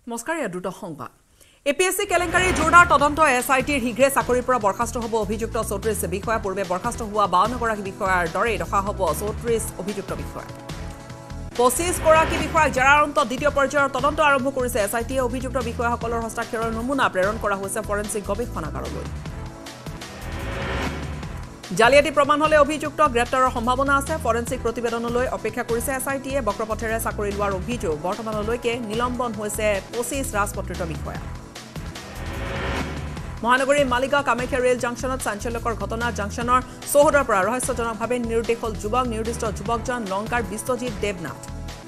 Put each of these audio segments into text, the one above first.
মস্কাৰিয়া দ্ৰুত সংবাদ এপিএসসি কেলেংকাৰী জোৰদাৰ তদন্ত এসআইটিৰ হিগ্ৰে চাকৰিৰ পৰা বৰখাস্ত হ'ব অভিযুক্ত 34 বিষয়া পূৰ্বে বৰখাস্ত হোৱা 52 গৰাকী বিষয়াৰ দৰে ৰখা হ'ব 34 অভিযুক্ত বিষয়া 25 গৰাকী বিষয়াক জেৰাৰ অন্তত দ্বিতীয় পৰ্যায়ৰ তদন্ত আৰম্ভ কৰিছে এসআইটিয়ে অভিযুক্ত বিষয়াসকলৰ হস্তাক্ষৰৰ নমুনা প্ৰেৰণ কৰা হৈছে ফৰেনচিক গৱেষণাগাৰলৈ জালিয়াতি প্ৰমাণ হলে অভিযুক্ত গ্ৰেপ্তাৰৰ সম্ভাৱনা আছে ফৰেনচিক প্ৰতিবেদনলৈ অপেক্ষা কৰিছে এসআইটিয়ে বক্ৰপথেৰে চাকৰি লোৱাৰ অভিযোগ বৰ্তমানলৈকে নিলম্বন হৈছে 25 ৰাজপত্ৰিত বিষয়া মহানগৰীৰ মালিগাঁও কামাখ্যা ৰেল জাংচনত চাঞ্চল্যকৰ ঘটনা জাংচনৰ চৌহদৰ পৰা ৰহস্যজনকভাৱে নিৰুদ্দেশ হল যুৱক নিৰ্দিষ্ট যুৱকজন লংকাৰ বিশ্বজিৎ দেৱনাথ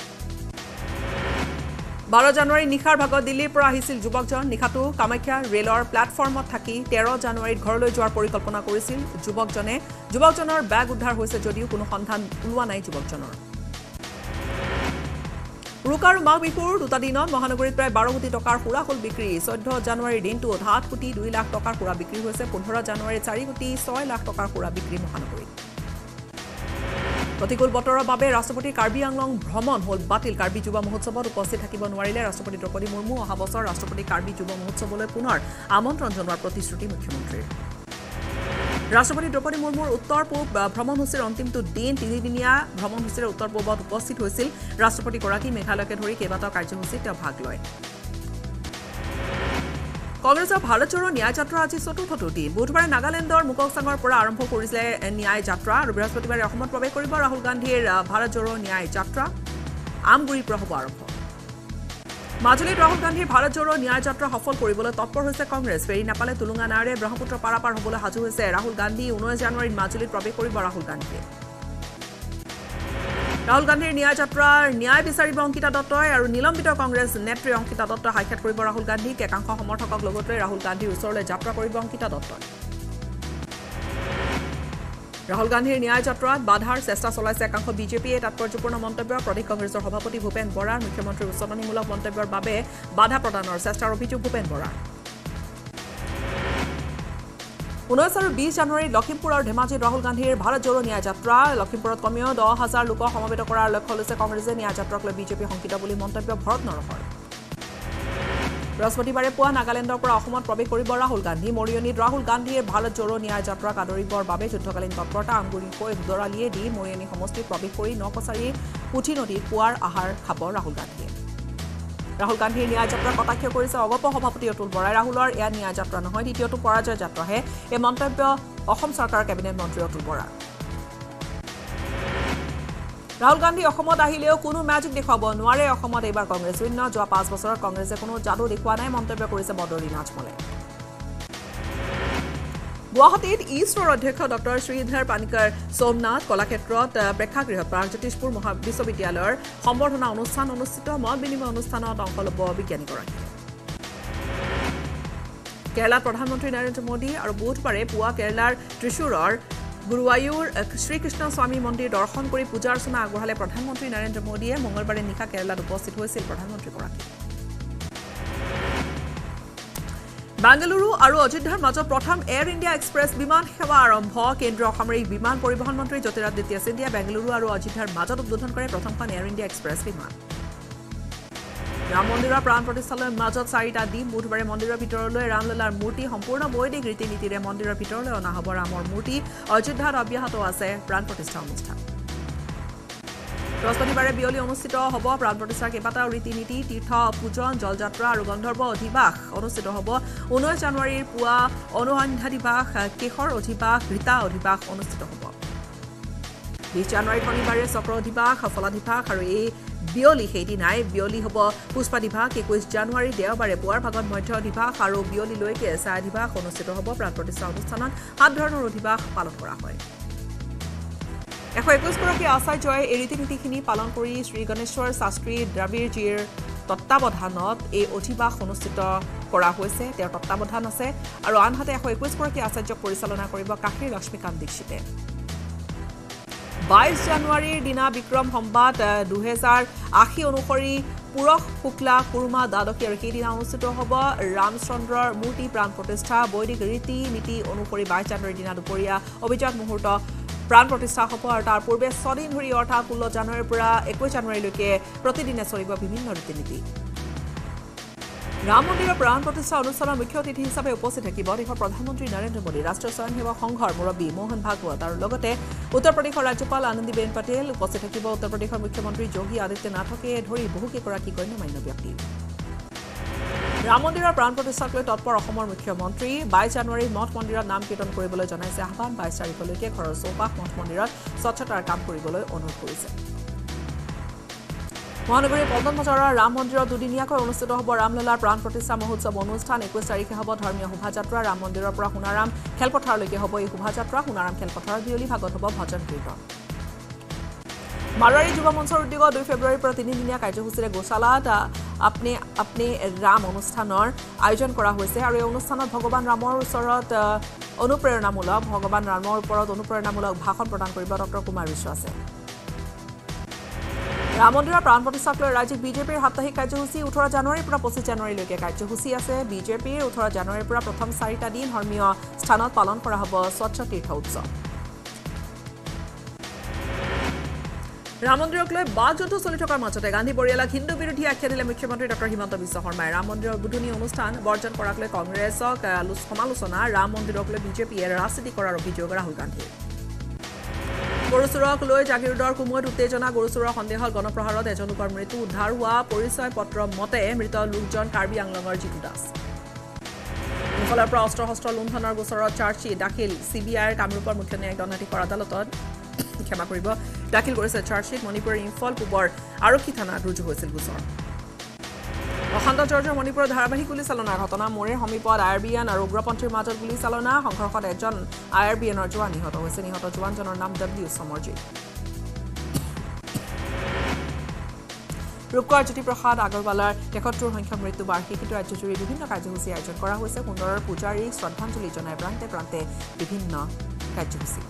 12 জানুৱাৰী নিশাৰ ভাগত দিল্লীৰ পৰা আহিছিল যুৱকজন নিশাটো কামাখ্যা ৰেলৰ প্লেটফৰ্মত থাকি 13 জানুৱাৰীত ঘৰলৈ যোৱাৰ পৰিকল্পনা কৰিছিল যুৱকজনৰ বেগ উদ্ধাৰ হৈছে যদিও কোনো সন্ধান ওলোৱা নাই যুৱকজনৰ উৰুকা আৰু মাঘ বিহুৰ দুটা দিনত মহানগৰীত প্ৰায় 12 কোটি টকাৰ সুৰাহুল বিক্ৰী 14 জানুৱাৰীৰ দিনটোত 7 কোটি 2 লাখ টকাৰ সুৰা বিক্ৰী হৈছে 15 জানুৱাৰীত 4 কোটি 6 লাখ টকাৰ সুৰা বিক্ৰী মহানগৰীত প্ৰতিকূল বতৰৰ বাবে ৰাষ্ট্ৰপতি কাৰ্বি আংলং ভ্ৰমণ হল বাতিল কাৰ্বি যুৱ মহোৎসৱত উপস্থিত থাকিব নোৱাৰিলে ৰাষ্ট্ৰপতি দ্ৰৌপদী মুৰ্মু অহা বছৰ ৰাষ্ট্ৰপতি কাৰ্বি যুৱ মহোৎসৱলৈ পুনৰ আমন্ত্ৰণ জনোৱাৰ প্ৰতিশ্ৰুতি মুখ্যমন্ত্ৰীৰ ৰাষ্ট্ৰপতি দ্ৰৌপদী মুৰ্মুৰ উত্তৰ পূব ভ্ৰমণসূচীৰ অন্তিমটো দিন 3-দিনীয়া ভ্ৰমণসূচীৰ উত্তৰ পূবত উপস্থিত হৈছিল ৰাষ্ট্ৰপতিগৰাকী মেঘালয়কে ধৰি কেইবাটাও কাৰ্যসূচীত তেওঁ ভাগ লয় কংগ্ৰেছৰ ভাৰত জোড়ো ন্যায় যাত্ৰা আজি চতুৰ্থটো দিন বুধবাৰে নাগালেণ্ডৰ মুককচাঙৰ পৰা আৰম্ভ কৰিলে ন্যায় যাত্ৰা আৰু বৃহস্পতিবাৰে অসমত প্ৰৱেশ কৰিব ৰাহুল গান্ধীৰ ভাৰত জোড়ো ন্যায় যাত্ৰা আমগুৰিৰ পৰা হ'ব আৰম্ভ মাজুলীত ৰাহুল গান্ধীৰ ভাৰত জোড়ো ন্যায় যাত্ৰা সফল কৰিবলৈ তৎপৰ হৈছে কংগ্ৰেছ ফেৰি নাপালে তুলুঙা নাৱেৰে ব্ৰহ্মপুত্ৰ পাৰাপাৰ হ'বলৈ সাজু হৈছে ৰাহুল গান্ধী 19 জানুৱাৰীত মাজুলীত প্ৰৱেশ কৰিব ৰাহুল গান্ধীয়ে ৰাহুল গান্ধীৰ ন্যায় যাত্ৰাৰ ন্যায় বিচাৰিব অংকিতা দত্তই আৰু নিলম্বিত কংগ্ৰেছ নেত্ৰী অংকিতা দত্তই সাক্ষাৎ কৰিব ৰাহুল গান্ধীক একাংশ সমৰ্থকক লগতে ৰাহুল গান্ধীৰ ওচৰলৈ যাত্ৰা কৰিব অংকিতা দত্তই ৰাহুল গান্ধীৰ ন্যায় যাত্ৰাত বাধাৰ চেষ্টা চলাইছে একাংশ বিজেপিয়ে তাৎপৰ্যপূৰ্ণ মন্তব্য প্ৰদেশ কংগ্ৰেছৰ সভাপতি ভূপেন বৰাৰ মুখ্যমন্ত্ৰীৰ উচতনিমূলক মন্তব্যৰ বাবে বাধা প্ৰদানৰ চেষ্টাৰ অভিযোগ ভূপেন বৰাৰ 19 আৰু 20 জানুৱাৰীত লখিমপুৰ আৰু ধেমাজিত ৰাহুল গান্ধীৰ ভাৰত জোড়ো ন্যায় যাত্ৰা লখিমপুৰত কমেও 10,000 লোকক সমবেত কৰাৰ লক্ষ্য লৈছে কংগ্ৰেছে ন্যায় যাত্ৰাক লৈ বিজেপি সংকিত বুলি মন্তব্য ভৰত নৰহৰ বৃহস্পতিবাৰে পুৱা নাগালেণ্ডৰ পৰা অসমত প্ৰৱেশ কৰিব ৰাহুল গান্ধী মৰিয়নীত ৰাহুল গান্ধীয়ে ভাৰত জোড়ো ন্যায় যাত্ৰাক আদৰিবৰ বাবে যুদ্ধকালীন তৎপৰতা আমগুৰিকৈ উদৰালিয়ে দি মৰিয়নী সমষ্টিত প্ৰৱেশ কৰি নকছাৰী পুঠি নদীত পুৱাৰ আহাৰ খাব ৰাহুল গান্ধীয়ে ৰাহুল গান্ধীৰ ন্যায় যাত্ৰা কটাক্ষ কৰিছে অগপ সভাপতি অতুল বৰাই ৰাহুলৰ এয়া ন্যায় যাত্ৰা নহয় দ্বিতীয়টো পৰাজয় যাত্ৰাহে এই মন্তব্য অসম চৰকাৰৰ কেবিনেট মন্ত্ৰী অতুল বৰা ৰাহুল গান্ধী অসমত আহিলেও কোনো ম্যাজিক দেখুৱাব নোৱাৰে অসমত এইবাৰ কংগ্ৰেছ শূন্য যোৱা 5 বছৰত কংগ্ৰেছে কোনো যাদু দেখুওৱা নাই মন্তব্য কৰিছে বদৰী নাজমলে গুৱাহাটীত ইছৰৰ অধ্যক্ষ ডক্টৰ শ্ৰীধৰ পানিকাৰ সোমনাথ কলাক্ষেত্ৰত প্ৰেক্ষাগৃহত প্ৰাগজ্যোতিষপুৰ বিশ্ববিদ্যালয়ৰ সম্বৰ্ধনা অনুষ্ঠান অনুষ্ঠিত মত বিনিময় অনুষ্ঠানত অংশ ল'ব বিজ্ঞানীগৰাকীয়ে কেৰালাৰ প্ৰধানমন্ত্ৰী নৰেন্দ্ৰ মোদী আৰু বুধবাৰে পুৱা কেৰালাৰ ত্ৰিশুৰৰ গুৰুৱায়ুৰ শ্ৰীকৃষ্ণ স্বামী মন্দিৰ দৰ্শন কৰি পূজা অৰ্চনা আগবঢ়ালে প্ৰধানমন্ত্ৰী নৰেন্দ্ৰ মোদীয়ে মঙলবাৰে নিশা কেৰালাত উপস্থিত হৈছিল প্ৰধানমন্ত্ৰীগৰাকী বাংগালুৰু আৰু অযোধ্যাৰ মাজত প্ৰথম এয়াৰ ইণ্ডিয়া এক্সপ্ৰেছ বিমান সেৱা আৰম্ভ কেন্দ্ৰীয় অসামৰিক বিমান পৰিবহণ মন্ত্ৰী জ্যোতিৰাদিত্য সিন্ধিয়া বেংগালুৰু আৰু অযোধ্যাৰ মাজত উদ্বোধন কৰে প্ৰথমখন এয়াৰ ইণ্ডিয়া এক্সপ্ৰেছ বিমান ৰাম মন্দিৰৰ প্ৰাণ প্ৰতিষ্ঠালৈ মাজত 4টা দিন বুধবাৰে মন্দিৰৰ ভিতৰলৈ ৰামলালাৰ মূৰ্তি সম্পূৰ্ণ বৈদিক ৰীতি নীতিৰে মন্দিৰৰ ভিতৰলৈ অনা হ'ব ৰামৰ মূৰ্তি অযোধ্যাত অব্যাহত আছে প্ৰাণ প্ৰতিষ্ঠা অনুষ্ঠান বৃহস্পতিবাৰে বিয়লি অনুষ্ঠিত হ'ব প্ৰাণ প্ৰতিষ্ঠাৰ কেইবাটাও ৰীতি নীতি তীৰ্থ পূজন জলযাত্ৰা আৰু গন্ধৰ্ব অধিবাস অনুষ্ঠিত হ'ব 19 জানুৱাৰীৰ পুৱা অনুসন্ধাদিবাস কেশৰ অধিবাস ৰীতা অধিবাস অনুষ্ঠিত হ'ব 20 জানুৱাৰী শনিবাৰে চক্ৰ অধিবাস ফলাধিবাস আৰু এই বিয়লি সেইদিনাই বিয়লি হ'ব পুষ্পাধিবাস 21 জানুৱাৰী দেওবাৰে পুৱাৰ ভাগত মধ্য অধিবাস আৰু বিয়লিলৈকে ছায়াধিবাস অনুষ্ঠিত হ'ব প্ৰাণ প্ৰতিষ্ঠা অনুষ্ঠানত 7 ধৰণৰ অধিবাস পালন কৰা হয় 121 গৰাকী আচাৰ্যই এই ৰীতি নীতিখিনি পালন কৰি শ্ৰী গণেশ্বৰ শাস্ত্ৰী দ্ৰাবিড়জীৰ তত্ত্বাৱধানত এই অধিবাস অনুষ্ঠিত কৰা হৈছে তেওঁৰ তত্ত্বাৱধান আছে আৰু আনহাতে 121 গৰাকী আচাৰ্যক পৰিচালনা কৰিব কাশীৰ লক্ষ্মীকান্ত দীক্ষিতে 22 জানুৱাৰীৰ দিনা বিক্ৰম সম্বাদ 2080 অনুসৰি পুৰখ শুক্লা কুৰ্মা দ্বাদশী আৰু সেইদিনা অনুষ্ঠিত হ'ব ৰামচন্দ্ৰৰ মূৰ্তি প্ৰাণ প্ৰতিষ্ঠা বৈদিক ৰীতি নীতি অনুসৰি 22 জানুৱাৰীৰ দিনা দুপৰীয়া অভিজাত মুহূৰ্ত প্ৰাণ প্ৰতিষ্ঠা হ'ব আৰু তাৰ পূৰ্বে 6 দিন ধৰি অৰ্থাৎ 16 জানুৱাৰীৰ পৰা 21 জানুৱাৰীলৈকে প্ৰতিদিনে চলিব বিভিন্ন ৰীতি নীতি ৰাম মন্দিৰৰ প্ৰাণ প্ৰতিষ্ঠা অনুষ্ঠানৰ মুখ্য অতিথি হিচাপে উপস্থিত থাকিব দেশৰ প্ৰধানমন্ত্ৰী নৰেন্দ্ৰ মোদী, ৰাষ্ট্ৰীয় স্বয়ংসেৱক সংঘৰ মুৰব্বী মোহন ভাগৱত আৰু লগতে উত্তৰ প্ৰদেশৰ ৰাজ্যপাল আনন্দীবেন পটেল উপস্থিত থাকিব। উত্তৰ প্ৰদেশৰ মুখ্যমন্ত্ৰী যোগী আদিত্যনাথকে ধৰি বহুকেইগৰাকী গণ্যমান্য ব্যক্তি। ৰাম মন্দিৰৰ প্ৰাণ প্ৰতিষ্ঠাক লৈ তৎপৰ অসমৰ মুখ্যমন্ত্ৰী 22 জানুৱাৰীত মঠ মন্দিৰত নাম কীৰ্তন কৰিবলৈ জনাইছে আহ্বান। 22 তাৰিখলৈকে ঘৰৰ চৌপাশ মঠ মন্দিৰত স্বচ্ছতাৰ কাম কৰিবলৈ অনুৰোধ কৰিছে। মহানগৰীৰ পল্টন বজাৰৰ ৰাম মন্দিৰত দুদিনীয়াকৈ অনুষ্ঠিত হ'ব ৰামলীলাৰ প্ৰাণ প্ৰতিষ্ঠা মহোৎসৱ অনুষ্ঠান। 21 তাৰিখে হ'ব ধৰ্মীয় শোভাযাত্ৰা। ৰাম মন্দিৰৰ পৰা সোণাৰাম খেলপথাৰলৈকে হ'ব এই শোভাযাত্ৰা। সোণাৰাম খেলপথাৰত বিয়লি ভাগত হ'ব ভজন কীৰ্তন। মাৰোৱাৰী যুৱ মঞ্চৰ উদ্যোগত 2 ফেব্ৰুৱাৰীৰ পৰা 3দিনীয়া কাৰ্যসূচীৰে গোশালাত আপনি ৰাম অনুষ্ঠানৰ আয়োজন কৰা হৈছে আৰু এই অনুষ্ঠানত ভগৱান ৰামৰ ওপৰত অনুপ্ৰেৰণামূলক ভাষণ প্ৰদান কৰিব ডক্টৰ কুমাৰ বিশ্বাসে। ৰাম মন্দিৰৰ প্ৰাণ প্ৰতিষ্ঠাক লৈ ৰাজ্যিক বিজেপিৰ সাপ্তাহিক কাৰ্যসূচী 18 জানুৱাৰীৰ পৰা 25 জানুৱাৰীলৈকে কাৰ্যসূচী আছে। বিজেপিৰ 18 জানুৱাৰীৰ পৰা প্ৰথম 4টা দিন ধৰ্মীয় স্থানত পালন কৰা হ'ব স্বচ্ছ তীৰ্থ উৎসৱ। ৰাম মন্দিৰক লৈ বাক যুদ্ধ চলি থকাৰ মাজতে গান্ধী পৰিয়ালক হিন্দু বিৰোধী আখ্যা দিলে মুখ্যমন্ত্ৰী ডক্টৰ হিমন্ত বিশ্ব শৰ্মাই। ৰাম মন্দিৰৰ উদ্বোধনী অনুষ্ঠান বৰ্জন কৰাক লৈ কংগ্ৰেছক সমালোচনা। ৰাম মন্দিৰক লৈ বিজেপিয়ে ৰাজনীতি কৰাৰ অভিযোগ ৰাহুল গান্ধীৰ। গৰুচোৰক লৈ জাগিৰোডৰ কুমৈত উত্তেজনা। গৰুচোৰৰ সন্দেহত গণপ্ৰহাৰত এজন লোকৰ মৃত্যু উদ্ধাৰ হোৱা। পৰিচয় পত্ৰ মতে মৃত লোকজন কাৰ্বি আংলঙৰ জিতু দাস। ইফালৰ পৰা অস্ত্ৰ শস্ত্ৰ লুণ্ঠনৰ গোচৰত চাৰ্জশ্বিট দাখিল। CBIৰ কামৰূপৰ মুখ্য ন্যায়িক দণ্ডাধীশৰ আদালতত দাখিল কৰিছে চাৰ্জশ্বিট। মণিপুৰৰ ইম্ফল পূবৰ আৰক্ষী থানাত ৰুজু হৈছিল গোচৰ। অশান্ত জৰ্জৰ মণিপুৰৰ ধাৰাবাহিক গুলীচালনাৰ ঘটনা। মোৰেৰ সমীপত IRBN আৰু উগ্ৰপন্থীৰ মাজত গুলীচালনা। সংঘৰ্ষত এজন IRBNৰ জোৱান নিহত হৈছে। নিহত জোৱানজনৰ নাম W সমৰজিৎ। ৰূপকোঁৱৰ জ্যোতিপ্ৰসাদ আগৰৱালাৰ 73 সংখ্যক মৃত্যু বাৰ্ষিকীটো ৰাজ্যজুৰি বিভিন্ন কাৰ্যসূচী আয়োজন কৰা হৈছে। সুন্দৰৰ পূজাৰীক শ্ৰদ্ধাঞ্জলি জনাই প্ৰান্তে প্ৰান্তে বিভিন্ন কাৰ্যসূচী।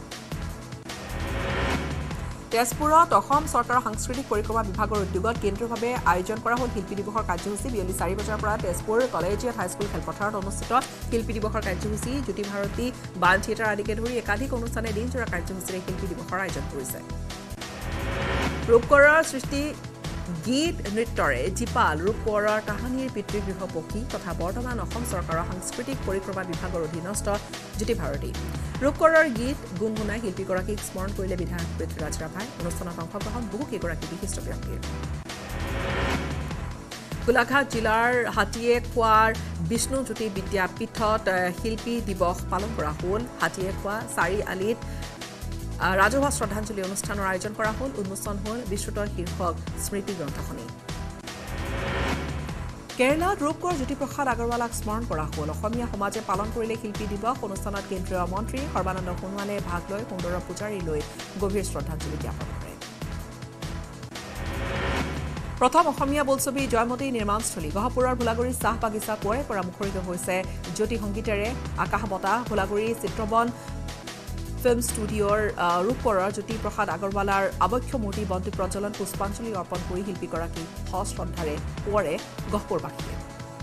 তেজপুৰত অসম চৰকাৰৰ সাংস্কৃতিক পৰিক্ৰমা বিভাগৰ উদ্যোগত কেন্দ্ৰীয়ভাৱে আয়োজন কৰা হ'ল শিল্পী দিৱসৰ কাৰ্যসূচী। বিয়লি 4 বজাৰ পৰা তেজপুৰ কলেজিয়েট হাইস্কুল খেলপথাৰত অনুষ্ঠিত শিল্পী দিৱসৰ কাৰ্যসূচী। জ্যোতি ভাৰতী বাল থিয়েটাৰ আদিকে ধৰি একাধিক অনুষ্ঠানে দিনজোৰা কাৰ্যসূচীৰে শিল্পী দিৱসৰ আয়োজন কৰিছে। ৰূপকোঁৱৰৰ সৃষ্টি গীত নৃত্যৰে জীপাল ৰূপকোঁৱৰৰ কাহানীৰ পিতৃগৃহ পক্ষী তথা বৰ্তমান অসম চৰকাৰৰ সাংস্কৃতিক পৰিক্ৰমা বিভাগৰ অধীনস্থ জ্যোতি ভাৰতী। ৰূপকোঁৱৰৰ গীত গুণগুণাই শিল্পীগৰাকীক স্মৰণ কৰিলে বিধায়ক পৃথ্বীৰাজ ৰাভাই। অনুষ্ঠানত অংশগ্ৰহণ বহুকেইগৰাকী বিশিষ্ট ব্যক্তিৰ। গোলাঘাট জিলাৰ হাতীয়েখোৱাৰ বিষ্ণুজ্যোতি বিদ্যাপীঠত শিল্পী দিৱস পালন কৰা হ'ল। হাতীয়েখোৱা চাৰিআলিত ৰাজহুৱা শ্ৰদ্ধাঞ্জলি অনুষ্ঠানৰ আয়োজন কৰা হ'ল। উন্মোচন হ'ল বিস্তৃত শীৰ্ষক স্মৃতি গ্ৰন্থখনি। কেৰালাত ৰূপকোঁৱৰ জ্যোতিপ্ৰসাদ আগৰৱালাক স্মৰণ কৰা হ'ল। অসমীয়া সমাজে পালন কৰিলে শিল্পী দিৱস। অনুষ্ঠানত কেন্দ্ৰীয় মন্ত্ৰী সৰ্বানন্দ সোণোৱালে ভাগ লৈ সুন্দৰৰ পূজাৰীলৈ গভীৰ শ্ৰদ্ধাঞ্জলি জ্ঞাপন কৰে। প্ৰথম অসমীয়া বোলছবি জয়মতী নিৰ্মাণস্থলী। গহপুৰৰ ভোলাগুৰি চাহ বাগিচা কুঁৱৰে পৰা মুখৰিত হৈছে জ্যোতি সংগীতেৰে। আকাশ বতাহ ভোলাগুৰি চিত্ৰবন ফিল্ম ষ্টুডিঅ'ৰ ৰূপকোঁৱৰৰ জ্যোতিপ্ৰসাদ আগৰৱালাৰ আৱক্ষ মূৰ্তি বন্তি প্ৰজ্বলন পুষ্পাঞ্জলি অৰ্পণ কৰি শিল্পীগৰাকীক সশ্ৰদ্ধাৰে কোঁৱৰে গহপুৰবাসীয়ে।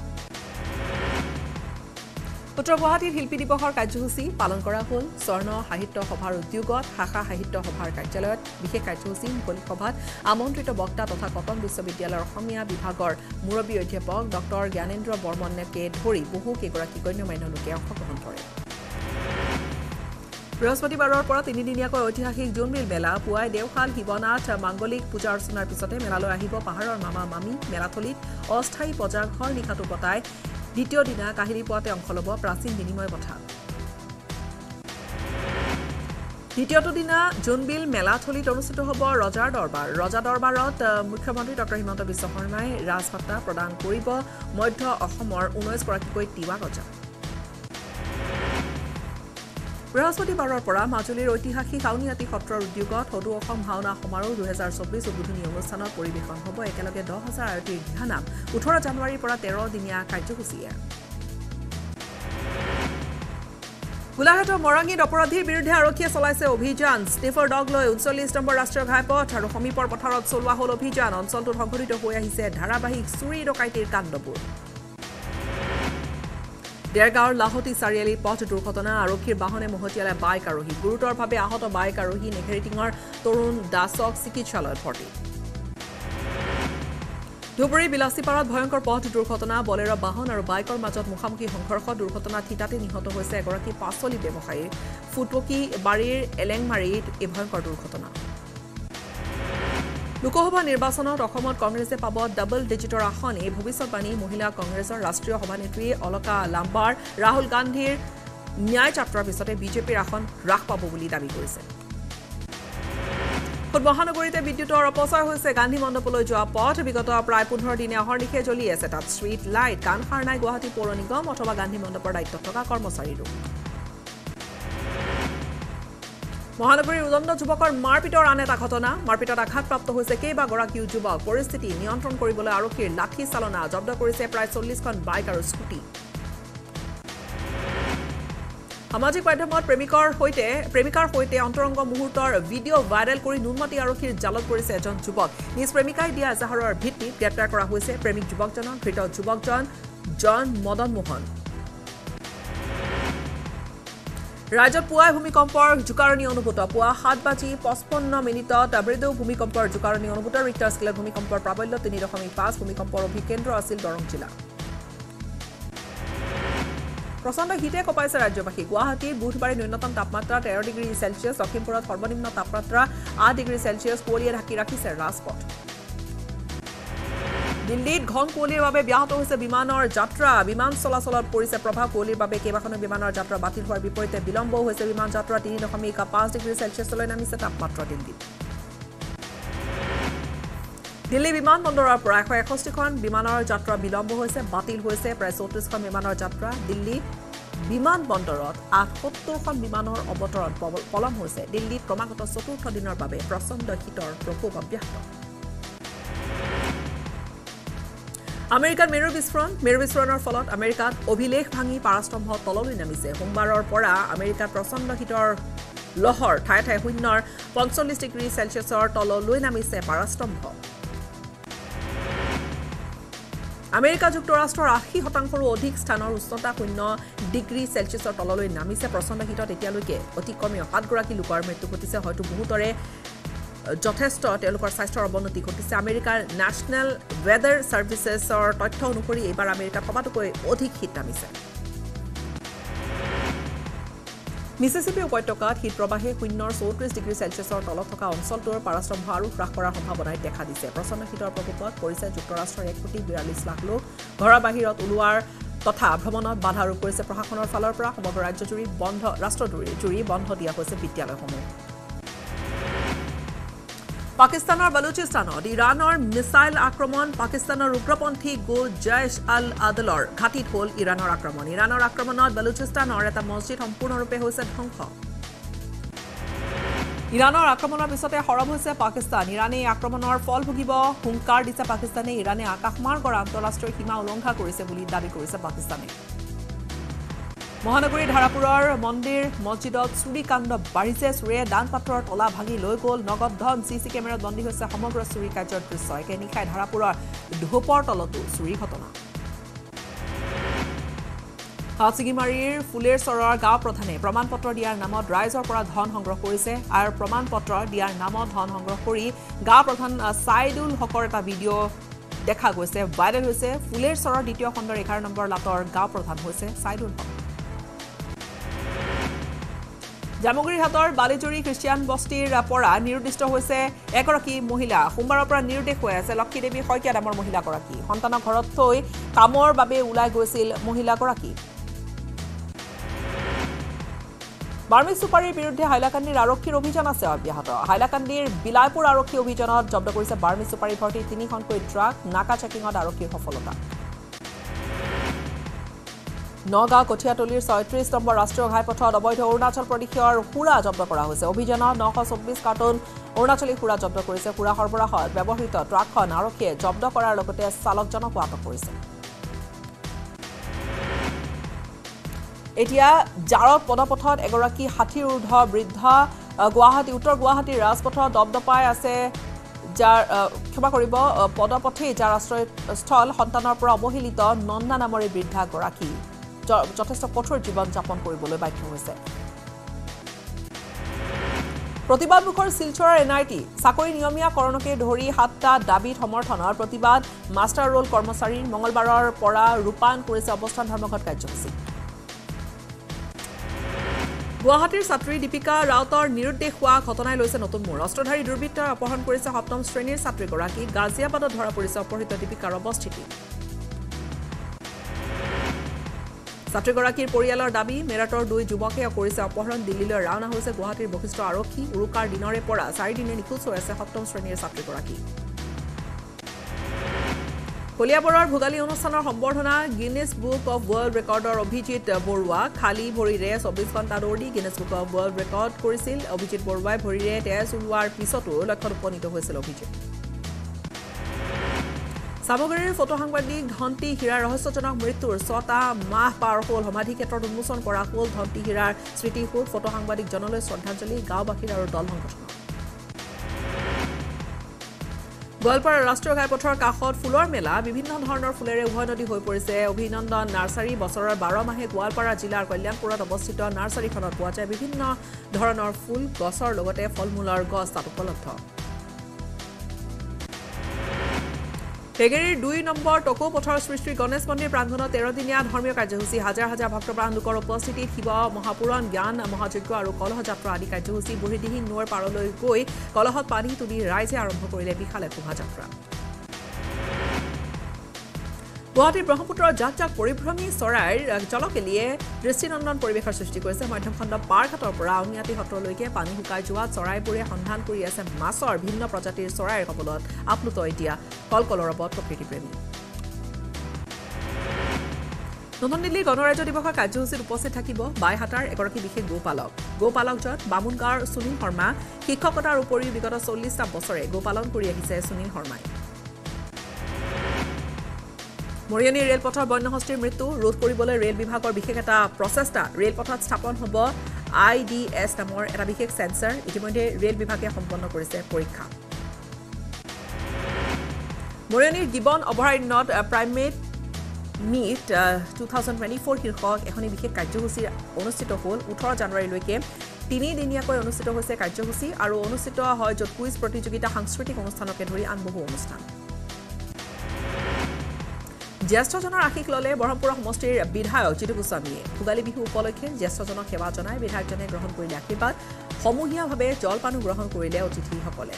উত্তৰ গুৱাহাটীত শিল্পী দিৱসৰ কাৰ্যসূচী পালন কৰা হ'ল। স্বৰ্ণ সাহিত্য সভাৰ উদ্যোগত শাখা সাহিত্য সভাৰ কাৰ্যালয়ত বিশেষ কাৰ্যসূচী। মুকলি সভাত আমন্ত্ৰিত বক্তা তথা কটন বিশ্ববিদ্যালয়ৰ অসমীয়া বিভাগৰ মুৰব্বী অধ্যাপক ডক্টৰ জ্ঞানেন্দ্ৰ বৰ্মনকে ধৰি বহুকেইগৰাকী গণ্যমান্য লোকে অংশগ্ৰহণ কৰে। বৃহস্পতিবাৰৰ পৰা 3দিনীয়াকৈ ঐতিহাসিক জোনবিল মেলা। পুৱাই দেওশাল শিৱনাথ মাংগলিক পূজা অৰ্চনাৰ পিছতে মেলালৈ আহিব পাহাৰৰ মামা মামী। মেলাথলীত অস্থায়ী পজাঘৰ নিশাটো কটাই দ্বিতীয় দিনা কাহিলী পোৱাতে অংশ ল'ব প্ৰাচীন বিনিময় প্ৰথা। দ্বিতীয়টো দিনা জোনবিল মেলাথলীত অনুষ্ঠিত হ'ব ৰজাৰ দৰবাৰ। ৰজা দৰবাৰত মুখ্যমন্ত্ৰী ডক্টৰ হিমন্ত বিশ্ব শৰ্মাই ৰাজভাতা প্ৰদান কৰিব মধ্য অসমৰ 19গৰাকীকৈ তিৱা ৰজা। বৃহস্পতিবাৰৰ পৰা মাজুলীৰ ঐতিহাসিক আউনীআটী সত্ৰৰ উদ্যোগত সদৌ অসম ভাওনা সমাৰোহ 2024 উদ্বোধনী অনুষ্ঠানত পৰিৱেশন হ'ব একেলগে 10,000 আৰতীৰ দিহানাম। 18 জানুৱাৰীৰ পৰা 13 দিনীয়া কাৰ্যসূচীয়ে। গোলাঘাটৰ মৰাঙীত অপৰাধীৰ বিৰুদ্ধে আৰক্ষীয়ে চলাইছে অভিযান। স্নিফাৰ ডগ লৈ 39 নম্বৰ ৰাষ্ট্ৰীয় ঘাইপথ আৰু সমীপৰ পথাৰত চলোৱা হ'ল অভিযান। অঞ্চলটোত সংঘটিত হৈ আহিছে ধাৰাবাহিক চুৰি ডকাইতিৰ কাণ্ডবোৰ। দেৰগাঁৱৰ লাহতি চাৰিআলিৰ পথ দুৰ্ঘটনা। আৰক্ষীৰ বাহনে মহতিয়ালে বাইক আৰোহী। গুৰুতৰভাৱে আহত বাইক আৰোহী নেঘেৰিটিঙৰ তৰুণ দাসক চিকিৎসালয়ত ভৰ্তি। ধুবুৰী বিলাসীপাৰাত ভয়ংকৰ পথ দুৰ্ঘটনা বলেৰ বাহন আৰু বাইকৰ মাজত মুখামুখি সংঘৰ্ষ দুৰ্ঘটনা থিতাতে নিহত হৈছে এগৰাকী পাচলি ব্যৱসায়ী ফুটপকি বাৰীৰ এলেংমাৰীত এই ভয়ংকৰ দুৰ্ঘটনা লোকসভা নিৰ্বাচনত অসমত কংগ্ৰেছে পাব ডাবল ডিজিটৰ আসন এই ভৱিষ্যতবাণী মহিলা কংগ্ৰেছৰ ৰাষ্ট্ৰীয় সভানেত্ৰী অলকা লাম্বাৰ ৰাহুল গান্ধীৰ ন্যায় যাত্ৰাৰ পিছতে বিজেপিৰ আসন হ্ৰাস পাব বুলি দাবী কৰিছে মহানগৰীতে বিদ্যুতৰ অপচয় হৈছে গান্ধী মণ্ডপলৈ যোৱা পথ বিগত প্ৰায় 15 দিনে অহৰ্নিশে জ্বলি আছে তাত ষ্ট্ৰীট লাইট কাণসাৰ নাই গুৱাহাটী পৌৰ নিগম অথবা গান্ধী মণ্ডপৰ দায়িত্বত থকা কৰ্মচাৰীৰো মহানগৰীৰ উদণ্ড যুৱকৰ মাৰপিটৰ আন এটা ঘটনা মাৰপিটত আঘাতপ্ৰাপ্ত হৈছে কেইবাগৰাকীও যুৱক পৰিস্থিতি নিয়ন্ত্ৰণ কৰিবলৈ আৰক্ষীৰ লাঠি চালনা জব্দ কৰিছে প্ৰায় 40খন বাইক আৰু স্কুটি সামাজিক মাধ্যমত প্ৰেমিকাৰ সৈতে অন্তৰংগ মুহূৰ্তৰ ভিডিঅ' ভাইৰেল কৰি নুনমাটি আৰক্ষীৰ জালত পৰিছে এজন যুৱক নিজ প্ৰেমিকাই দিয়া এজাহাৰৰ ভিত্তিত গ্ৰেপ্তাৰ কৰা হৈছে প্ৰেমিক যুৱকজনক ধৃত যুৱকজন জন মদন মোহন ৰাজ্যত পুৱাই ভূমিকম্পৰ জোকাৰণি অনুভূত পুৱা 7:55 মৃদু ভূমিকম্পৰ জোকাৰণি অনুভূত ৰিক্টাৰ স্কেলত ভূমিকম্পৰ প্ৰাবল্য 3.5 ভূমিকম্পৰ অভিকেন্দ্ৰ আছিল দৰং জিলা প্ৰচণ্ড শীতে কঁপাইছে ৰাজ্যবাসী গুৱাহাটীৰ বুধবাৰে ন্যূনতম তাপমাত্ৰা 13 ডিগ্ৰী চেলছিয়াছ লখিমপুৰত সৰ্বনিম্ন তাপমাত্ৰা 8 ডিগ্ৰী চেলছিয়াছ কুঁৱলীয়ে ঢাকি ৰাখিছে ৰাজপথ দিল্লীত ঘন কুঁৱলীৰ বাবে ব্যাহত হৈছে বিমানৰ যাত্ৰা বিমান চলাচলত পৰিছে প্ৰভাৱ কুঁৱলীৰ বাবে কেইবাখনো বিমানৰ যাত্ৰা বাতিল হোৱাৰ বিপৰীতে বিলম্বও হৈছে বিমান যাত্ৰা 3.5 ডিগ্ৰী চেলছিয়াছলৈ নামিছে তাপমাত্ৰা দিল্লীত দিল্লী বিমানবন্দৰৰ পৰা 161খন বিমানৰ যাত্ৰা বিলম্ব হৈছে বাতিল হৈছে প্ৰায় 34খন বিমানৰ যাত্ৰা দিল্লী বিমানবন্দৰত 78খন বিমানৰ অৱতৰণ পলম হৈছে দিল্লীত ক্ৰমাগত চতুৰ্থ দিনৰ বাবে প্ৰচণ্ড শীতৰ প্ৰকোপ অব্যাহত আমেৰিকাত মেৰু বিস্ফোৰণৰ ফলত আমেৰিকাত অভিলেখ ভাঙি পাৰাস্তম্ভ তললৈ নামিছে সোমবাৰৰ পৰা আমেৰিকাত প্ৰচণ্ড শীতৰ লহৰ ঠায়ে ঠায়ে শূন্যৰ 45 ডিগ্ৰী চেলছিয়াছৰ তললৈ নামিছে পাৰাস্তম্ভ আমেৰিকা যুক্তৰাষ্ট্ৰৰ 80%ৰো অধিক স্থানৰ উষ্ণতা 0 ডিগ্ৰী চেলছিয়াছৰ তললৈ নামিছে প্ৰচণ্ড শীতত এতিয়ালৈকে অতি কমেও 7 গৰাকী লোকৰ মৃত্যু ঘটিছে হয়তো বহুতৰে যথেষ্ট তেওঁলোকৰ স্বাস্থ্যৰ অৱনতি ঘটিছে আমেৰিকাৰ নেশ্যনেল ৱেডাৰ ছাৰ্ভিচেছৰ তথ্য অনুসৰি এইবাৰ আমেৰিকাত সবাতোকৈ অধিক শীত নামিছে মিছিছিপি উপত্যকাত শীত প্ৰবাহে 0 ডিগ্ৰী চেলছিয়াছৰ তলত থকা অঞ্চলটোৰ পাৰাস্তম্ভ আৰু হ্ৰাস কৰাৰ সম্ভাৱনাই দেখা দিছে প্ৰচণ্ড শীতৰ প্ৰকোপত পৰিছে যুক্তৰাষ্ট্ৰৰ 1.42 লাখ লোক ঘৰৰ বাহিৰত ওলোৱাৰ তথা ভ্ৰমণত বাধা আৰোপ কৰিছে প্ৰশাসনৰ ফালৰ পৰা সমগ্ৰ ৰাষ্ট্ৰজুৰি বন্ধ দিয়া হৈছে বিদ্যালয়সমূহ পাকিস্তানৰ বালুচিস্তানত ইৰানৰ মিছাইল আক্ৰমণ পাকিস্তানৰ উগ্ৰপন্থী গো জৈশ আল আদলৰ ঘাটিত হ'ল ইৰানৰ আক্ৰমণত বালুচিস্তানৰ এটা মছজিদ সম্পূৰ্ণৰূপে হৈছে ধ্বংস ইৰানৰ আক্ৰমণৰ পিছতে সৰব হৈছে পাকিস্তান ইৰানে আক্ৰমণৰ ফল ভুগিব হুংকাৰ দিছে পাকিস্তানে ইৰানে আকাশমাৰ্গৰ আন্তঃৰাষ্ট্ৰীয় সীমা উলংঘা কৰিছে বুলি দাবী কৰিছে পাকিস্তানে মহানগৰীৰ ধাৰাপুৰৰ মন্দিৰ মছজিদত চুৰি কাণ্ড বাঢ়িছে চুৰে দান পাত্ৰৰ তলা ভাঙি লৈ গ'ল নগদ ধন চিচি কেমেৰাত বন্দী হৈছে সমগ্ৰ চুৰি কাৰ্যৰ দৃশ্য একে নিশাই ধাৰাপুৰৰ ধোপৰ তলতো চুৰি ঘটনা হাছিগিমাৰীৰ ফুলেৰচৰৰ গাঁও প্ৰধানে প্ৰমাণপত্ৰ দিয়াৰ নামত ৰাইজৰ পৰা ধন সংগ্ৰহ কৰিছে আৰু প্ৰমাণপত্ৰ দিয়াৰ নামত ধন সংগ্ৰহ কৰি গাঁও প্ৰধান সাইদুল হকৰ এটা ভিডিঅ' দেখা গৈছে ভাইৰেল হৈছে ফুলেৰচৰৰ দ্বিতীয় খণ্ডৰ 11 নম্বৰ লাটৰ গাঁও প্ৰধান হৈছে সাইদুল হক জামুগুৰিহাটৰ বালিজুৰি খ্ৰীষ্টিয়ান বস্তিৰ পৰা নিৰুদ্দিষ্ট হৈছে এগৰাকী মহিলা সোমবাৰৰ পৰা নিৰুদ্দেশ হৈ আছে লক্ষীদেৱী শইকীয়া নামৰ মহিলাগৰাকী সন্তানক ঘৰত থৈ কামৰ বাবে ওলাই গৈছিল মহিলাগৰাকী বাৰ্মি চুপাৰীৰ বিৰুদ্ধে হাইলাকান্দিৰ আৰক্ষীৰ অভিযান আছে অব্যাহত হাইলাকান্দিৰ বিলাইপুৰ আৰক্ষী অভিযানত জব্দ কৰিছে বাৰ্মি চুপাৰী ভৰ্তি 3খনকৈ ট্ৰাক নাকা চেকিঙত আৰক্ষীৰ সফলতা নগাঁও কঠিয়াতলিৰ 36 নম্বৰ ৰাষ্ট্ৰীয় ঘাইপথত অবৈধ অৰুণাচল প্ৰদেশৰ সুৰা জব্দ কৰা হৈছে অভিযানত 924 কাৰ্টন অৰুণাচলী সুৰা জব্দ কৰিছে সুৰা সৰবৰাহত ব্যৱহৃত ট্ৰাকখন আৰক্ষীয়ে জব্দ কৰাৰ লগতে চালকজনকো আটক কৰিছে এতিয়া জাৰত পদপথত এগৰাকী 60 ঊৰ্ধ বৃদ্ধা উত্তৰ গুৱাহাটীৰ ৰাজপথত দপদপাই আছে যাৰ ক্ষমা কৰিব পদপথে যাৰ আশ্ৰয়স্থল সন্তানৰ পৰা অৱহেলিত নন্দা নামৰ বৃদ্ধা গৰাকী যথেষ্ট কঠোৰ জীৱন যাপন কৰিবলৈ বাধ্য হৈছে প্ৰতিবাদমুখৰ শিলচৰৰ এনআইটি চাকৰি নিয়মীয়াকৰণকে ধৰি 7টা দাবীত সমৰ্থনৰ প্ৰতিবাদ মাষ্টাৰ ৰোল কৰ্মচাৰীৰ মঙলবাৰৰ পৰা ৰূপায়ণ কৰিছে অৱস্থান ধৰ্মঘট কাৰ্যসূচী গুৱাহাটীৰ ছাত্ৰী দীপিকা ৰাউতৰ নিৰুদ্দেশ হোৱা ঘটনাই লৈছে নতুন মূৰ অস্ত্ৰধাৰী দুৰ্বৃত্তই অপহৰণ কৰিছে 7ম শ্ৰেণীৰ ছাত্ৰীগৰাকী গাজিয়াবাদত ধৰা পৰিছে অপহৃত দীপিকাৰ অৱস্থিতি ছাত্ৰীগৰাকীৰ পৰিয়ালৰ দাবী মেৰাটৰ 2 যুৱকে কৰিছে অপহৰণ দিল্লীলৈ ৰাওনা হৈছে গুৱাহাটীৰ বশিষ্ঠ আৰক্ষী উৰুকাৰ দিনৰে পৰা 4 দিনে নিখোজ হৈ আছে 7ম শ্ৰেণীৰ ছাত্ৰীগৰাকী কলিয়াবৰৰ ভোগালী অনুষ্ঠানৰ সম্বৰ্ধনা গিনেছ বুক অফ ৱৰ্ল্ড ৰেকৰ্ডৰ অভিজিত বৰুৱা খালী ভৰিৰে 24 ঘণ্টা দৌৰি Guinness book of world record কৰিছিল অভিজিত বৰুৱাই ভৰিৰে তেজ ওলোৱাৰ পিছতো লক্ষ্যত উপনীত হৈছিল অভিজিত সামগ্ৰীৰ ফটো সাংবাদিক ধন্তি হীৰাৰ ৰহস্যজনক মৃত্যুৰ 6টা মাহ পাৰ হ'ল সমাধি ক্ষেত্ৰত উন্মোচন কৰা হ'ল ধন্তি হীৰাৰ স্মৃতিসৌধ ফটো সাংবাদিকজনলৈ শ্ৰদ্ধাঞ্জলি গাঁওবাসীৰ আৰু দল সংগঠনৰ গোৱালপাৰা ৰাষ্ট্ৰীয় ঘাইপথৰ কাষত ফুলৰ মেলা বিভিন্ন ধৰণৰ ফুলেৰে উভৈনদী হৈ পৰিছে অভিনন্দন নাৰ্চাৰী বছৰৰ 12 মাহে গোৱালপাৰা জিলাৰ কল্যাণপুৰত অৱস্থিত নাৰ্চাৰীখনত পোৱা যায় বিভিন্ন ধৰণৰ ফুল গছৰ লগতে ফলমূলৰ গছ তাত উপলব্ধ টেগেৰীৰ 2 নম্বৰ টকৌ পথৰ সৃষ্টি গণেশ মন্দিৰ প্ৰাংগণত 13 দিনীয়া ধৰ্মীয় কাৰ্যসূচী হাজাৰ হাজাৰ ভক্তপ্ৰাণ লোকৰ উপস্থিতিত শিৱ মহাপুৰাণ জ্ঞান মহাযজ্ঞ আৰু কলহ যাত্ৰা আদি কাৰ্যসূচী বুঢ়ীদিহিং নৈৰ পাৰলৈ গৈ কলহত পানী তুলি ৰাইজে আৰম্ভ কৰিলে বিশাল এক শোভাযাত্ৰা গুৱাহাটীৰ ব্ৰহ্মপুত্ৰৰ জাক জাক পৰিভ্ৰমী চৰাইৰ জলকেলিয়ে দৃষ্টিনন্দন পৰিৱেশৰ সৃষ্টি কৰিছে মধ্যমখণ্ড পাৰঘাটৰ পৰা আউনীআটী সত্ৰলৈকে পানী শুকাই যোৱা চৰাইবোৰে সন্ধান কৰি আছে মাছৰ ভিন্ন প্ৰজাতিৰ চৰাইৰ কবলত আপ্লুত এতিয়া কলকলৰবত প্ৰকৃতিপ্ৰেমী নতুন দিল্লীৰ গণৰাজ্য দিৱসৰ কাৰ্যসূচীত উপস্থিত থাকিব বাইহাটাৰ এগৰাকী বিশেষ গোপালকজন বামুণগাঁৱৰ সুনীল শৰ্মা শিক্ষকতাৰ উপৰিও বিগত 40টা বছৰে গোপালন কৰি আহিছে সুনীল শৰ্মাই মৰিয়নী ৰেলপথৰ বন্যহস্তীৰ মৃত্যু ৰোধ কৰিবলৈ ৰেল বিভাগৰ বিশেষ এটা প্ৰচেষ্টা ৰেলপথত স্থাপন হ'ব IDS নামৰ এটা বিশেষ সেন্সৰ ইতিমধ্যে ৰেল বিভাগে সম্পন্ন কৰিছে পৰীক্ষা মৰিয়নীৰ গিবন অভয়াৰণ্যত প্ৰাইমেট মিট 2024 শীৰ্ষক এখন বিশেষ কাৰ্যসূচী অনুষ্ঠিত হ'ল 18 জানুৱাৰীলৈকে 3 দিনীয়াকৈ অনুষ্ঠিত হৈছে কাৰ্যসূচী আৰু অনুষ্ঠিত হয় য'ত কুইজ প্ৰতিযোগিতা সাংস্কৃতিক অনুষ্ঠানকে ধৰি আন বহু অনুষ্ঠান জ্যেষ্ঠজনৰ আশীষ ললে ব্ৰহ্মপুৰ সমষ্টিৰ বিধায়ক জিতু গোস্বামীয়ে ভোগালী বিহু উপলক্ষে জ্যেষ্ঠজনক সেৱা জনাই বিধায়কজনে গ্ৰহণ কৰিলে আশীৰ্বাদ সমূহীয়াভাৱে জলপানো গ্ৰহণ কৰিলে অতিথিসকলে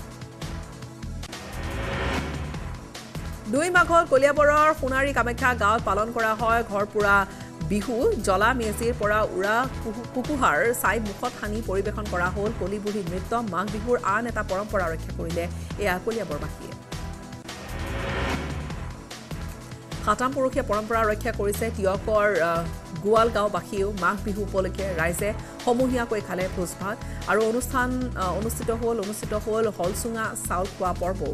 2 মাঘত কলিয়াবৰৰ সোণাৰী কামাখ্যা গাঁৱত পালন কৰা হয় ঘৰপুৰা বিহু জলা মেজিৰ পৰা উৰা কুকুহাৰ চাই মুখত সানি পৰিৱেশন কৰা হ'ল কলিবুঢ়ী নৃত্য মাঘ বিহুৰ আন এটা পৰম্পৰা ৰক্ষা কৰিলে এয়া কলিয়াবৰবাসীয়ে সাতাম পুৰুষীয়া পৰম্পৰা ৰক্ষা কৰিছে তিয়কৰ গোৱাল গাঁওবাসীও মাঘ বিহু উপলক্ষে ৰাইজে সমূহীয়াকৈ খালে ভোজ ভাত আৰু অনুষ্ঠিত হ'ল হলচুঙা চাউল খোৱা পৰ্বও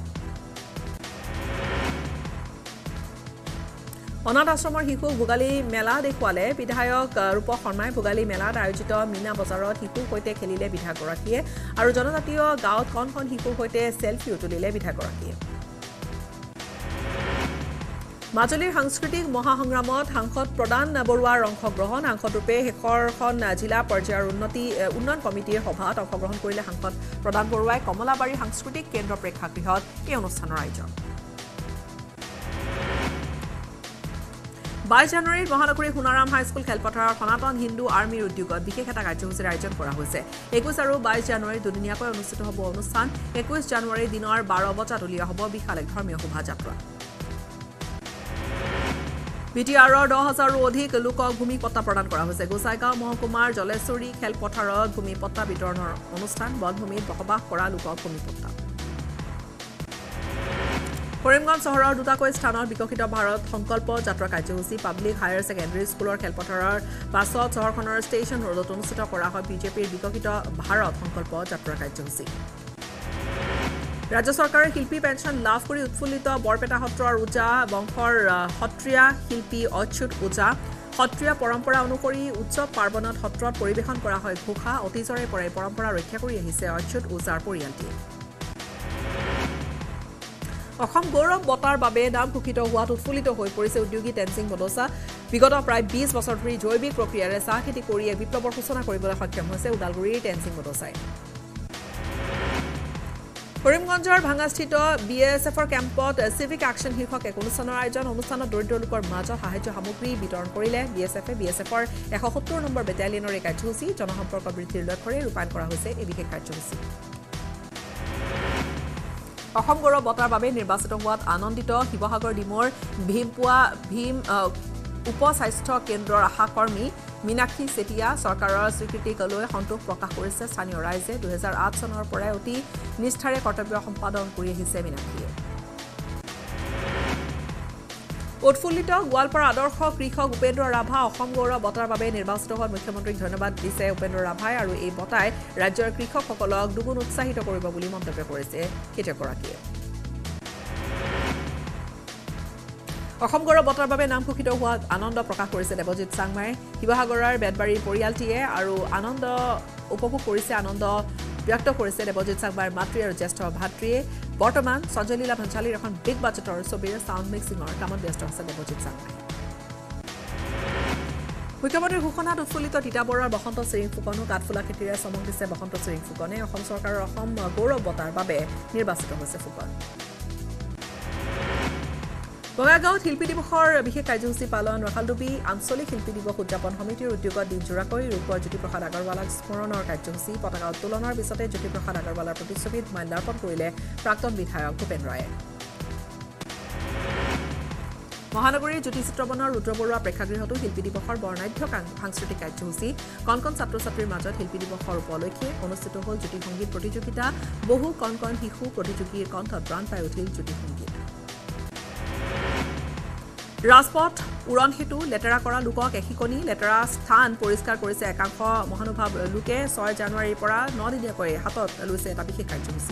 অনাথ আশ্ৰমৰ শিশুক ভোগালী মেলা দেখুৱালে বিধায়ক ৰূপক শৰ্মাই ভোগালী মেলাত আয়োজিত মিনা বজাৰত শিশুৰ সৈতে খেলিলে বিধায়কগৰাকীয়ে আৰু জনজাতীয় গাঁৱত কণ শিশুৰ সৈতে সেলফিও তুলিলে বিধায়কগৰাকীয়ে মাজুলীৰ সাংস্কৃতিক মহাসংগ্ৰামত সাংসদ প্ৰদান বৰুৱাৰ অংশগ্ৰহণ সাংসদৰূপে শেষৰখন জিলা পৰ্যায়ৰ উন্নয়ন কমিটিৰ সভাত অংশগ্ৰহণ কৰিলে সাংসদ প্ৰদান বৰুৱাই কমলাবাৰী সাংস্কৃতিক কেন্দ্ৰ প্ৰেক্ষাগৃহত এই অনুষ্ঠানৰ আয়োজন 22 জানুৱাৰীত মহানগৰীৰ সোণাৰাম হাইস্কুল খেলপথাৰৰ সনাতন হিন্দু আৰ্মিৰ উদ্যোগত বিশেষ এটা কাৰ্যসূচীৰ আয়োজন কৰা হৈছে 21 আৰু 22 জানুৱাৰী দুদিনীয়াকৈ অনুষ্ঠিত হ'ব অনুষ্ঠান 21 জানুৱাৰী দিনৰ 12 বজাত উলিওৱা হ'ব বিশাল এক ধৰ্মীয় শোভাযাত্ৰা বিটিআৰৰ 10,000ৰো অধিক লোকক ভূমি পট্টা প্ৰদান কৰা হৈছে গোসাইগাঁও মহকুমাৰ জলেশ্বৰী খেলপথাৰত ভূমি পট্টা বিতৰণৰ অনুষ্ঠান বনভূমিত বসবাস কৰা লোকক ভূমি পট্টা কৰিমগঞ্জ চহৰৰ দুটাকৈ স্থানত বিকশিত ভাৰত সংকল্প যাত্ৰা কাৰ্যসূচী পাব্লিক হায়াৰ ছেকেণ্ডাৰী স্কুলৰ খেলপথাৰৰ পাছত চহৰখনৰ ষ্টেচন ৰোডত অনুষ্ঠিত কৰা হয় বিজেপিৰ বিকশিত ভাৰত সংকল্প যাত্ৰা কাৰ্যসূচী ৰাজ্য চৰকাৰে শিল্পী পেঞ্চন লাভ কৰি উৎফুল্লিত বৰপেটা সত্ৰৰ ওজা বংশৰ সত্ৰীয়া শিল্পী অচ্যুত ওজা সত্ৰীয়া পৰম্পৰা অনুসৰি উৎসৱ পাৰ্বণত সত্ৰত পৰিৱেশন কৰা হয় ঘোষা অতীজৰে পৰাই পৰম্পৰা ৰক্ষা কৰি আহিছে অচ্যুত ওজাৰ পৰিয়ালটি অসম গৌৰৱ বঁটাৰ বাবে নাম ঘোষিত হোৱাত উৎফুল্লিত হৈ পৰিছে উদ্যোগী টেনচিং বডোচা বিগত প্ৰায় 20 বছৰ ধৰি জৈৱিক প্ৰক্ৰিয়াৰে চাহ খেতি কৰি এক বিপ্লৱৰ সূচনা কৰিবলৈ সক্ষম হৈছে ওদালগুৰিৰ টেনচিং বডোচাই কৰিমগঞ্জৰ ভাঙাস্থিত বিএছএফৰ কেম্পত সিভিক একশ্যন শীৰ্ষক এক অনুষ্ঠানৰ আয়োজন অনুষ্ঠানত দৰিদ্ৰ লোকৰ মাজত সাহায্য সামগ্ৰী বিতৰণ কৰিলে বিএছএফৰ 170 নম্বৰ বেটালিয়নৰ এই কাৰ্যসূচী জনসম্পৰ্ক বৃদ্ধিৰ লক্ষ্যৰে ৰূপায়ণ কৰা হৈছে এই বিশেষ কাৰ্যসূচী অসম গৌৰৱ বঁটাৰ বাবে নিৰ্বাচিত হোৱাত আনন্দিত শিৱসাগৰ ডিমৰ ভীম উপ-স্বাস্থ্য কেন্দ্ৰৰ আশাকৰ্মী মীনাক্ষী চেতিয়া চৰকাৰৰ স্বীকৃতিক লৈ সন্তোষ প্ৰকাশ কৰিছে স্থানীয় ৰাইজে 2008 চনৰ পৰাই অতি নিষ্ঠাৰে কৰ্তব্য সম্পাদন কৰি আহিছে মীনাক্ষীয়ে উৎফুল্লিত গোৱালপাৰা আদৰ্শ কৃষক উপেন্দ্ৰ ৰাভা অসম গৌৰৱ বঁটাৰ বাবে নিৰ্বাচিত হোৱাত মুখ্যমন্ত্ৰীক ধন্যবাদ দিছে উপেন্দ্ৰ ৰাভাই আৰু এই বঁটাই ৰাজ্যৰ কৃষকসকলক দুগুণ উৎসাহিত কৰিব বুলি মন্তব্য কৰিছে খেতিয়কগৰাকীয়ে অসম গৌৰৱ বঁটাৰ বাবে নাম ঘোষিত হোৱাত আনন্দ প্ৰকাশ কৰিছে দেৱজিৎ চাংমাই শিৱসাগৰৰ বেদবাৰী পৰিয়ালটিয়ে আৰু আনন্দ উপভোগ কৰিছে আনন্দ ব্যক্ত কৰিছে দেৱজিৎ চাংমাইৰ মাতৃ আৰু জ্যেষ্ঠ ভাতৃয়ে বৰ্তমান সঞ্জয়লীলা ভঞ্চালীৰ এখন বিগ বাজেটৰ ছবিৰ সাউণ্ড মিক্সিঙৰ কামত ব্যস্ত আছে দেৱজিৎ চাংমাই মুখ্যমন্ত্ৰীৰ ঘোষণাত উৎফুল্লিত তিতাবৰৰ বসন্ত চিৰিং ফুকনো কাঠফুলা খেতিৰে চমক দিছে বসন্ত চিৰিং ফুকনে অসম চৰকাৰৰ অসম গৌৰৱ বঁটাৰ বাবে নিৰ্বাচিত হৈছে ফুকন বঙাইগাঁৱত শিল্পী দিৱসৰ বিশেষ কাৰ্যসূচী পালন ৰখালডুবি আঞ্চলিক শিল্পী দিৱস উদযাপন সমিতিৰ উদ্যোগত দিনজোৰাকৈ ৰূপৰ জ্যোতিপ্ৰসাদ আগৰৱালাক স্মৰণৰ কাৰ্যসূচী পতাকা উত্তোলনৰ পিছতে জ্যোতিপ্ৰসাদ আগৰৱালাৰ প্ৰতিচ্ছবিত মাল্যাৰ্পণ কৰিলে প্ৰাক্তন বিধায়ক ভূপেন ৰায়ে মহানগৰীৰ জ্যোতিচিত্ৰবনৰ ৰুদ্ৰ বৰুৱা প্ৰেক্ষাগৃহতো শিল্পী দিৱসৰ বৰ্ণাঢ্য সাংস্কৃতিক কাৰ্যসূচী কণ কণ ছাত্ৰ ছাত্ৰীৰ মাজত শিল্পী দিৱসৰ উপলক্ষে অনুষ্ঠিত হ'ল জ্যোতি সংগীত প্ৰতিযোগিতা বহু কণ কণ শিশু প্ৰতিযোগীৰ কণ্ঠত প্ৰাণ পাই উঠিল জ্যোতি সংগীত ৰাজপথ উৰণ হেতু লেতেৰা কৰা লোকক এশিকনি লেতেৰা স্থান পৰিষ্কাৰ কৰিছে একাংশ মহানুভাৱ লোকে 6 জানুৱাৰীৰ পৰা 9 দিনীয়াকৈ হাতত লৈছে এটা বিশেষ কাৰ্যসূচী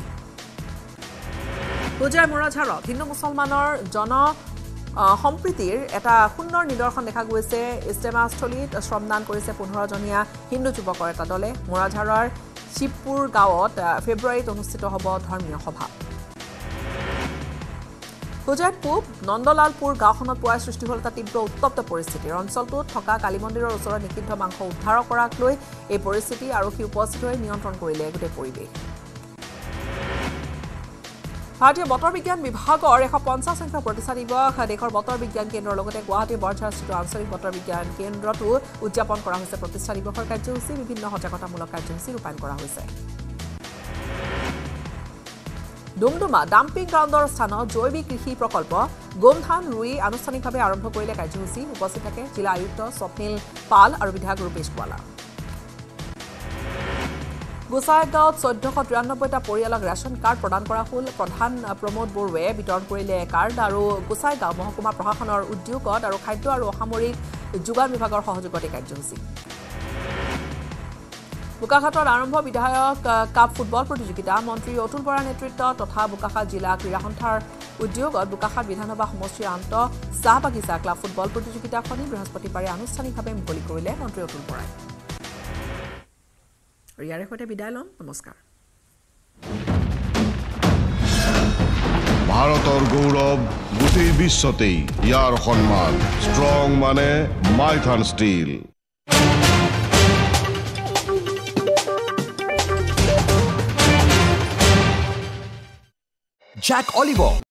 হোজাই মোৰাঝাৰত হিন্দু মুছলমানৰ সম্প্ৰীতিৰ এটা সুন্দৰ নিদৰ্শন দেখা গৈছে ইস্তেমাস্থলীত শ্ৰমদান কৰিছে 15জনীয়া হিন্দু যুৱকৰ এটা দলে মোৰাঝাৰৰ শিৱপুৰ গাঁৱত ফেব্ৰুৱাৰীত অনুষ্ঠিত হ'ব ধৰ্মীয় সভা হোজাইত পূব নন্দলালপুৰ গাঁওখনত পুৱাই সৃষ্টি হ'ল এটা তীব্ৰ উত্তপ্ত পৰিস্থিতি অঞ্চলটোত থকা কালী মন্দিৰৰ ওচৰত নিষিদ্ধ মাংস উদ্ধাৰ কৰাক লৈ এই পৰিস্থিতি আৰক্ষী উপস্থিত হৈ নিয়ন্ত্ৰণ কৰিলে গোটেই পৰিৱেশ ভাৰতীয় বতৰ বিজ্ঞান বিভাগৰ 150 সংখ্যক প্ৰতিষ্ঠা দিৱস দেশৰ বতৰ বিজ্ঞান কেন্দ্ৰৰ লগতে গুৱাহাটী বৰঝাৰস্থিত আঞ্চলিক বতৰ বিজ্ঞান কেন্দ্ৰতো উদযাপন কৰা হৈছে প্ৰতিষ্ঠা দিৱসৰ কাৰ্যসূচী বিভিন্ন সজাগতামূলক কাৰ্যসূচী ৰূপায়ণ কৰা হৈছে ডুমডুমা ডাম্পিং গ্ৰাউণ্ডৰ স্থানত জৈৱিক কৃষি প্ৰকল্প গোমধান ৰুই আনুষ্ঠানিকভাৱে আৰম্ভ কৰিলে কাৰ্যসূচী উপস্থিত থাকে জিলা আয়ুক্ত স্বপ্নীল পাল আৰু বিধায়ক ৰূপেশ কোৱালা গোসাইগাঁৱত 1493টা পৰিয়ালক ৰেচন কাৰ্ড প্ৰদান কৰা হ'ল প্ৰধান প্ৰমোদ বৰুৱে বিতৰণ কৰিলে কাৰ্ড আৰু গোসাইগাঁও মহকুমা প্ৰশাসনৰ উদ্যোগত আৰু খাদ্য আৰু অসামৰিক যোগান বিভাগৰ সহযোগত কাৰ্যসূচী বোকাখাটত আৰম্ভ বিধায়ক কাপ ফুটবল প্ৰতিযোগিতা মন্ত্ৰী অতুল বৰাৰ নেতৃত্বত তথা বোকাখাট জিলা ক্ৰীড়া সন্থাৰ উদ্যোগত বোকাখাট বিধানসভা সমষ্টিৰ আন্ত চাহ বাগিচা ক্লাব ফুটবল প্ৰতিযোগিতাখনি বৃহস্পতিবাৰে আনুষ্ঠানিকভাৱে মুকলি কৰিলে মন্ত্ৰী অতুল বৰাই ইয়াৰে সৈতে বিদায় লম নমস্কাৰ ভাৰতৰ গৌৰৱ গোটেই বিশ্বতেই ইয়াৰ সন্মান ষ্ট্ৰং মানে মাইথান ষ্টীল Jack Oliver